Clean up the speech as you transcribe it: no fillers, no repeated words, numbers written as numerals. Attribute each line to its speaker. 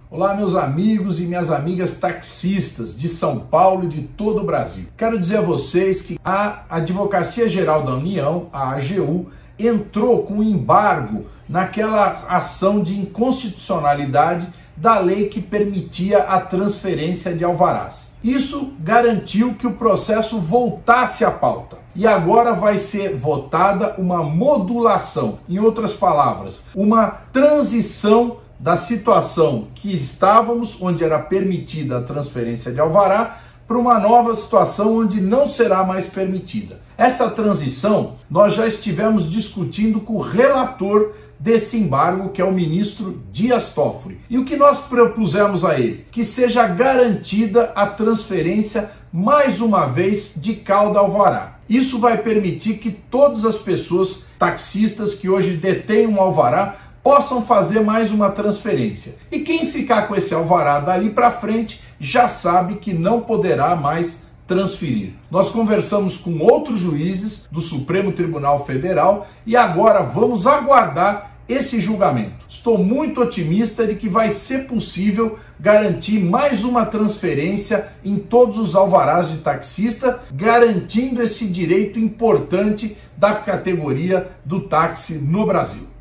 Speaker 1: Olá, meus amigos e minhas amigas taxistas de São Paulo e de todo o Brasil. Quero dizer a vocês que a Advocacia Geral da União, a AGU, entrou com embargo naquela ação de inconstitucionalidade da lei que permitia a transferência de alvarás. Isso garantiu que o processo voltasse à pauta. E agora vai ser votada uma modulação, em outras palavras, uma transição da situação que estávamos, onde era permitida a transferência de alvará, para uma nova situação onde não será mais permitida. Essa transição nós já estivemos discutindo com o relator desse embargo, que é o ministro Dias Toffoli. E o que nós propusemos a ele? Que seja garantida a transferência, mais uma vez, de cauda alvará. Isso vai permitir que todas as pessoas taxistas que hoje detêm um alvará possam fazer mais uma transferência. E quem ficar com esse alvará dali para frente já sabe que não poderá mais transferir. Nós conversamos com outros juízes do Supremo Tribunal Federal e agora vamos aguardar esse julgamento. Estou muito otimista de que vai ser possível garantir mais uma transferência em todos os alvarás de taxista, garantindo esse direito importante da categoria do táxi no Brasil.